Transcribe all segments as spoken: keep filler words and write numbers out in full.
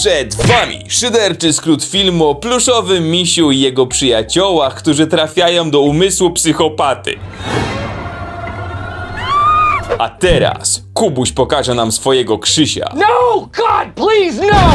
Przed wami szyderczy skrót filmu o pluszowym misiu i jego przyjaciołach, którzy trafiają do umysłu psychopaty. A teraz Kubuś pokaże nam swojego Krzysia. No, God, please, no!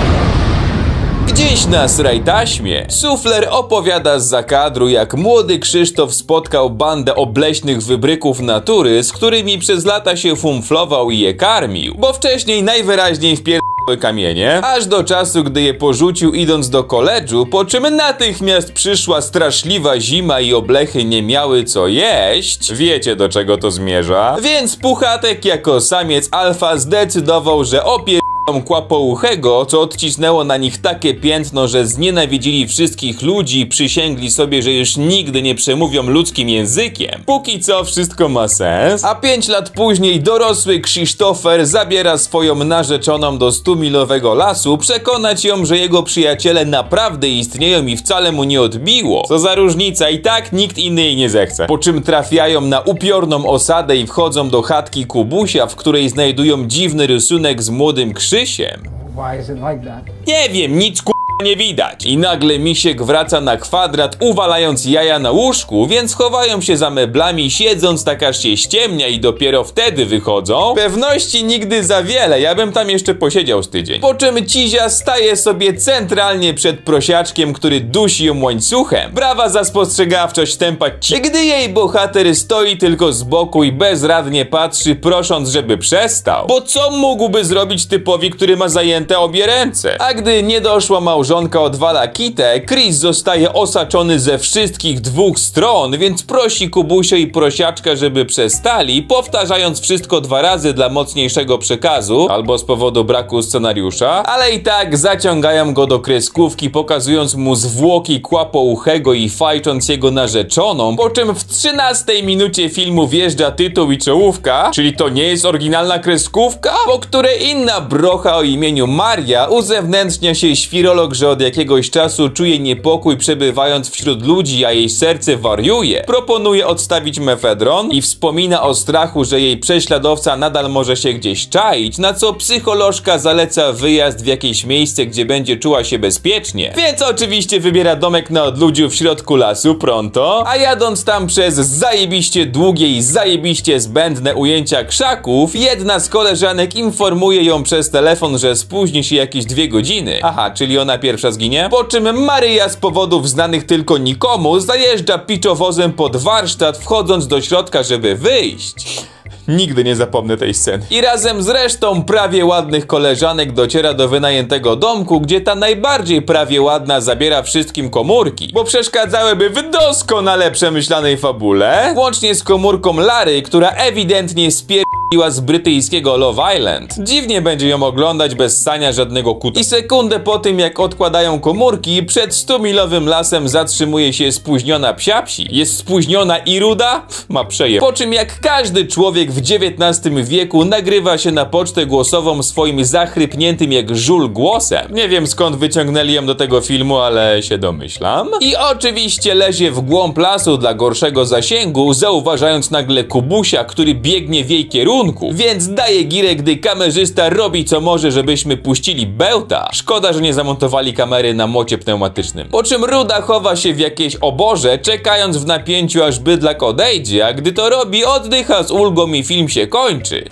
Gdzieś na sraj taśmie Sufler opowiada z zakadru, jak młody Krzysztof spotkał bandę obleśnych wybryków natury, z którymi przez lata się fumflował i je karmił, bo wcześniej najwyraźniej wpierdoliły kamienie, aż do czasu, gdy je porzucił idąc do koledżu, po czym natychmiast przyszła straszliwa zima i oblechy nie miały co jeść. Wiecie, do czego to zmierza? Więc Puchatek jako samiec alfa zdecydował, że opie... kłapouchego, co odcisnęło na nich takie piętno, że znienawidzili wszystkich ludzi i przysięgli sobie, że już nigdy nie przemówią ludzkim językiem. Póki co wszystko ma sens, a pięć lat później dorosły Krzysztofer zabiera swoją narzeczoną do stumilowego lasu, przekonać ją, że jego przyjaciele naprawdę istnieją i wcale mu nie odbiło. Co za różnica, i tak nikt inny jej nie zechce. Po czym trafiają na upiorną osadę i wchodzą do chatki Kubusia, w której znajdują dziwny rysunek z młodym Krzysiem. Why is it like that? Nie wiem, nic ku... nie widać. I nagle misiek wraca na kwadrat, uwalając jaja na łóżku, więc chowają się za meblami, siedząc tak aż się ściemnia i dopiero wtedy wychodzą. Pewności nigdy za wiele, ja bym tam jeszcze posiedział z tydzień. Po czym Cizia staje sobie centralnie przed prosiaczkiem, który dusi ją łańcuchem. Brawa za spostrzegawczość tempa ci... Gdy jej bohater stoi tylko z boku i bezradnie patrzy, prosząc, żeby przestał. Bo co mógłby zrobić typowi, który ma zajęte obie ręce? A gdy nie doszła małżonka, Małżonka odwala kitę, Chris zostaje osaczony ze wszystkich dwóch stron, więc prosi Kubusia i prosiaczka, żeby przestali, powtarzając wszystko dwa razy dla mocniejszego przekazu, albo z powodu braku scenariusza, ale i tak zaciągają go do kreskówki, pokazując mu zwłoki kłapouchego i fajcząc jego narzeczoną, po czym w trzynastej minucie filmu wjeżdża tytuł i czołówka, czyli to nie jest oryginalna kreskówka, po której inna brocha o imieniu Maria uzewnętrznia się świrolog, że od jakiegoś czasu czuje niepokój przebywając wśród ludzi, a jej serce wariuje. Proponuje odstawić mefedron i wspomina o strachu, że jej prześladowca nadal może się gdzieś czaić, na co psycholożka zaleca wyjazd w jakieś miejsce, gdzie będzie czuła się bezpiecznie. Więc oczywiście wybiera domek na odludziu w środku lasu pronto, a jadąc tam przez zajebiście długie i zajebiście zbędne ujęcia krzaków, jedna z koleżanek informuje ją przez telefon, że spóźni się jakieś dwie godziny. Aha, czyli ona pierwsza zginie? Po czym Maryja z powodów znanych tylko nikomu zajeżdża piczowozem pod warsztat, wchodząc do środka, żeby wyjść. Nigdy nie zapomnę tej sceny. I razem z resztą prawie ładnych koleżanek dociera do wynajętego domku, gdzie ta najbardziej prawie ładna zabiera wszystkim komórki, bo przeszkadzałyby w doskonale przemyślanej fabule, łącznie z komórką Lary, która ewidentnie spierdoliła z brytyjskiego Love Island. Dziwnie będzie ją oglądać bez ssania żadnego kuta. I sekundę po tym, jak odkładają komórki, przed stumilowym lasem zatrzymuje się spóźniona psiapsi. Jest spóźniona i ruda? Pff, ma przeje. Po czym jak każdy człowiek w dziewiętnastym wieku nagrywa się na pocztę głosową swoim zachrypniętym jak żul głosem. Nie wiem, skąd wyciągnęli ją do tego filmu, ale się domyślam. I oczywiście lezie w głąb lasu dla gorszego zasięgu, zauważając nagle Kubusia, który biegnie w jej kierunku, więc daje girę, gdy kamerzysta robi co może, żebyśmy puścili bełta. Szkoda, że nie zamontowali kamery na mocie pneumatycznym. Po czym ruda chowa się w jakieś oborze, czekając w napięciu, aż bydlak odejdzie, a gdy to robi, oddycha z ulgą i film się kończy.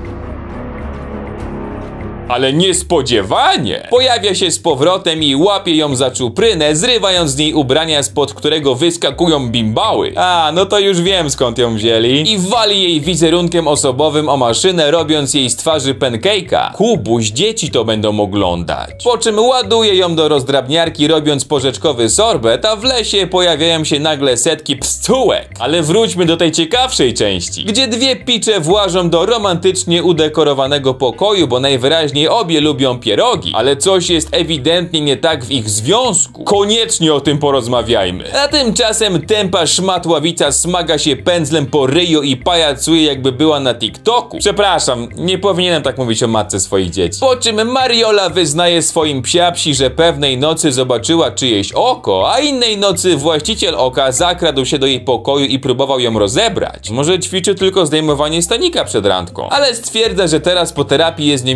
Ale niespodziewanie pojawia się z powrotem i łapie ją za czuprynę, zrywając z niej ubrania, spod którego wyskakują bimbały. A, no to już wiem, skąd ją wzięli. I wali jej wizerunkiem osobowym o maszynę, robiąc jej z twarzy pancake'a. Kubuś, dzieci to będą oglądać. Po czym ładuje ją do rozdrabniarki, robiąc porzeczkowy sorbet, a w lesie pojawiają się nagle setki pstółek. Ale wróćmy do tej ciekawszej części, gdzie dwie picze włażą do romantycznie udekorowanego pokoju, bo najwyraźniej obie lubią pierogi, ale coś jest ewidentnie nie tak w ich związku. Koniecznie o tym porozmawiajmy. A tymczasem tępa szmatławica smaga się pędzlem po ryju i pajacuje, jakby była na TikToku. Przepraszam, nie powinienem tak mówić o matce swoich dzieci. Po czym Mariola wyznaje swoim psiapsi, że pewnej nocy zobaczyła czyjeś oko, a innej nocy właściciel oka zakradł się do jej pokoju i próbował ją rozebrać. Może ćwiczy tylko zdejmowanie stanika przed randką, ale stwierdza, że teraz po terapii jest nim już o wiele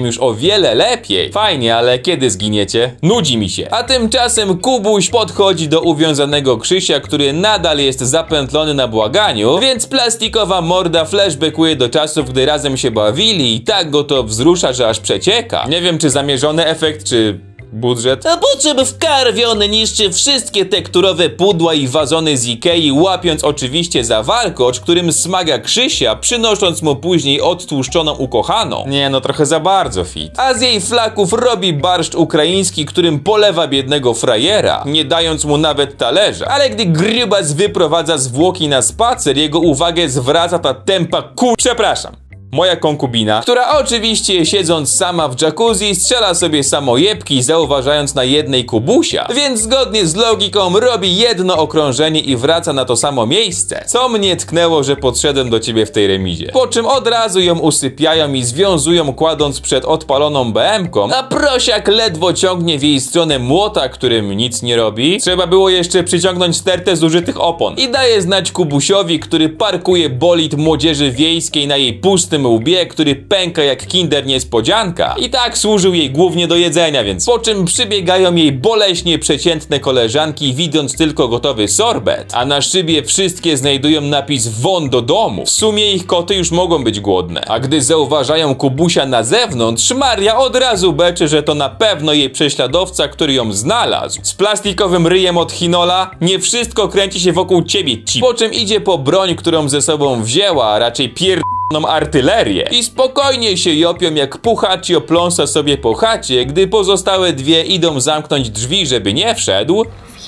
wiele lepiej. Fajnie, ale kiedy zginiecie? Nudzi mi się. A tymczasem Kubuś podchodzi do uwiązanego Krzysia, który nadal jest zapętlony na błaganiu, więc plastikowa morda flashbackuje do czasów, gdy razem się bawili i tak go to wzrusza, że aż przecieka. Nie wiem, czy zamierzony efekt, czy budżet? A po czym wkarwiony niszczy wszystkie tekturowe pudła i wazony z Ikei, łapiąc oczywiście za warkocz, którym smaga Krzysia, przynosząc mu później odtłuszczoną ukochaną. Nie no, trochę za bardzo fit. A z jej flaków robi barszcz ukraiński, którym polewa biednego frajera, nie dając mu nawet talerza. Ale gdy grubas wyprowadza zwłoki na spacer, jego uwagę zwraca ta tempa ku... Przepraszam. Moja konkubina, która oczywiście siedząc sama w jacuzzi strzela sobie samojebki, zauważając na jednej Kubusia, więc zgodnie z logiką robi jedno okrążenie i wraca na to samo miejsce, co mnie tknęło, że podszedłem do ciebie w tej remizie. Po czym od razu ją usypiają i związują, kładąc przed odpaloną be emką, a prosiak ledwo ciągnie w jej stronę młota, którym nic nie robi. Trzeba było jeszcze przyciągnąć stertę zużytych opon. I daje znać Kubusiowi, który parkuje bolid młodzieży wiejskiej na jej pustym łbie, który pęka jak kinder niespodzianka. I tak służył jej głównie do jedzenia, więc po czym przybiegają jej boleśnie przeciętne koleżanki, widząc tylko gotowy sorbet, a na szybie wszystkie znajdują napis won do domu. W sumie ich koty już mogą być głodne. A gdy zauważają Kubusia na zewnątrz, Maria od razu beczy, że to na pewno jej prześladowca, który ją znalazł. Z plastikowym ryjem od Hinola nie wszystko kręci się wokół ciebie, ci. Po czym idzie po broń, którą ze sobą wzięła, a raczej pier... artylerię i spokojnie się jopią, jak Puchaccio pląsa sobie po chacie, gdy pozostałe dwie idą zamknąć drzwi, żeby nie wszedł.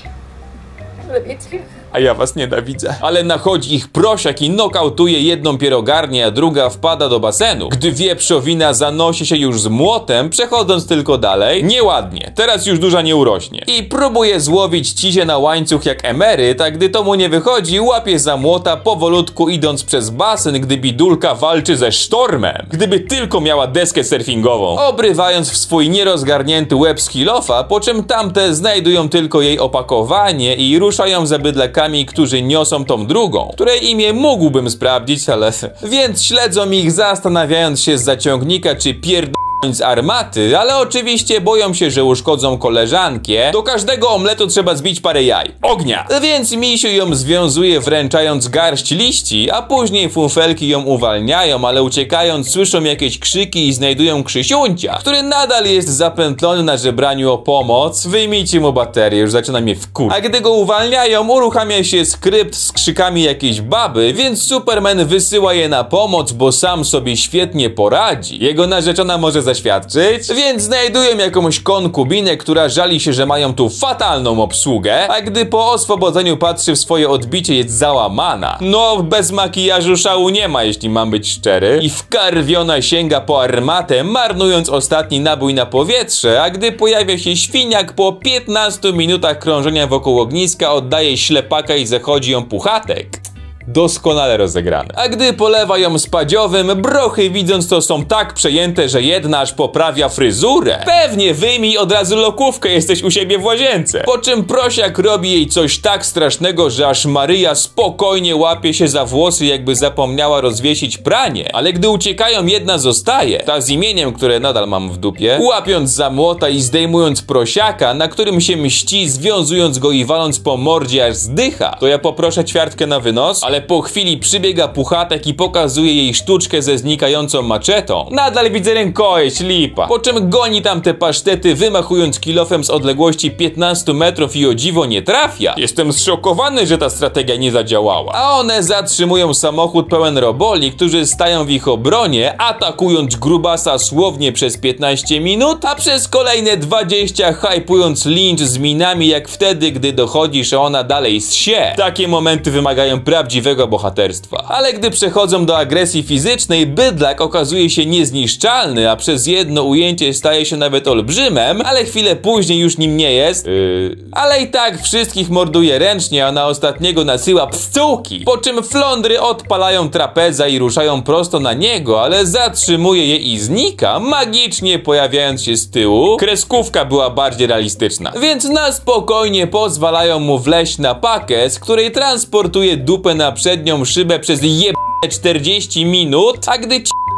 A ja was nienawidzę. Ale nachodzi ich prosiak i nokautuje jedną pierogarnię, a druga wpada do basenu. Gdy wieprzowina zanosi się już z młotem, przechodząc tylko dalej, nieładnie, teraz już duża nie urośnie. I próbuje złowić cizie na łańcuch jak emeryt, a gdy to mu nie wychodzi, łapie za młota, powolutku idąc przez basen, gdy bidulka walczy ze sztormem. Gdyby tylko miała deskę surfingową. Obrywając w swój nierozgarnięty łeb z kilofa, po czym tamte znajdują tylko jej opakowanie i ruszają za bydlakami, którzy niosą tą drugą, której imię mógłbym sprawdzić, ale... Więc śledzą ich, zastanawiając się z zaciągnika, czy pierd... z armaty, ale oczywiście boją się, że uszkodzą koleżankę. Do każdego omletu trzeba zbić parę jaj. Ognia! Więc misiu ją związuje, wręczając garść liści, a później funfelki ją uwalniają, ale uciekając słyszą jakieś krzyki i znajdują Krzysiuncia, który nadal jest zapętlony na żebraniu o pomoc. Wyjmijcie mu baterię, już zaczyna mnie wkur... A gdy go uwalniają, uruchamia się skrypt z krzykami jakiejś baby, więc Superman wysyła je na pomoc, bo sam sobie świetnie poradzi. Jego narzeczona może zaświadczyć, więc znajdują jakąś konkubinę, która żali się, że mają tu fatalną obsługę, a gdy po oswobodzeniu patrzy w swoje odbicie, jest załamana. No, bez makijażu szału nie ma, jeśli mam być szczery. I wkarwiona sięga po armatę, marnując ostatni nabój na powietrze, a gdy pojawia się świniak, po piętnastu minutach krążenia wokół ogniska oddaje ślepaka i zachodzi ją Puchatek. Doskonale rozegrane. A gdy polewa ją spadziowym, brochy widząc to są tak przejęte, że jedna aż poprawia fryzurę. Pewnie wyjmij od razu lokówkę, jesteś u siebie w łazience. Po czym prosiak robi jej coś tak strasznego, że aż Maryja spokojnie łapie się za włosy, jakby zapomniała rozwiesić pranie. Ale gdy uciekają, jedna zostaje, ta z imieniem, które nadal mam w dupie, łapiąc za młota i zdejmując prosiaka, na którym się mści, związując go i waląc po mordzie, aż zdycha. To ja poproszę ćwiartkę na wynos, ale po chwili przybiega Puchatek i pokazuje jej sztuczkę ze znikającą maczetą. Nadal widzę rękojeść, lipa. Po czym goni tam te pasztety, wymachując kilofem z odległości piętnastu metrów i o dziwo nie trafia. Jestem zszokowany, że ta strategia nie zadziałała. A one zatrzymują samochód pełen roboli, którzy stają w ich obronie, atakując grubasa słownie przez piętnaście minut, a przez kolejne dwadzieścia hypując lincz z minami, jak wtedy, gdy dochodzi, że ona dalej ssie. Takie momenty wymagają prawdziwego bohaterstwa. Ale gdy przechodzą do agresji fizycznej, bydlak okazuje się niezniszczalny, a przez jedno ujęcie staje się nawet olbrzymem, ale chwilę później już nim nie jest. Yy. Ale i tak wszystkich morduje ręcznie, a na ostatniego nasyła pszczółki. Po czym flądry odpalają trapeza i ruszają prosto na niego, ale zatrzymuje je i znika, magicznie pojawiając się z tyłu. Kreskówka była bardziej realistyczna. Więc na spokojnie pozwalają mu wleźć na pakę, z której transportuje dupę na przednią szybę przez jeb... czterdzieści minut, a gdy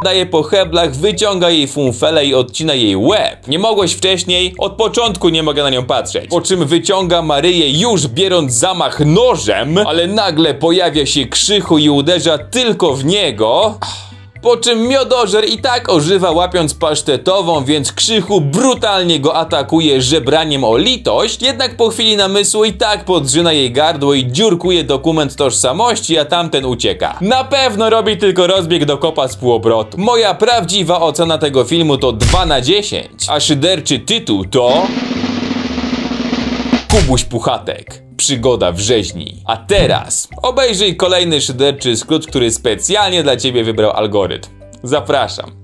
daje po heblach, wyciąga jej funfelę i odcina jej łeb. Nie mogłeś wcześniej? Od początku nie mogę na nią patrzeć. Po czym wyciąga Maryję, już biorąc zamach nożem, ale nagle pojawia się Krzychu i uderza tylko w niego. Po czym miodożer i tak ożywa, łapiąc pasztetową, więc Krzychu brutalnie go atakuje żebraniem o litość, jednak po chwili namysłu i tak podrzyna jej gardło i dziurkuje dokument tożsamości, a tamten ucieka. Na pewno robi tylko rozbieg do kopa z półobrotu. Moja prawdziwa ocena tego filmu to dwa na dziesięć, a szyderczy tytuł to... Kubuś Puchatek. Przygoda w rzeźni. A teraz obejrzyj kolejny szyderczy skrót, który specjalnie dla ciebie wybrał algorytm. Zapraszam.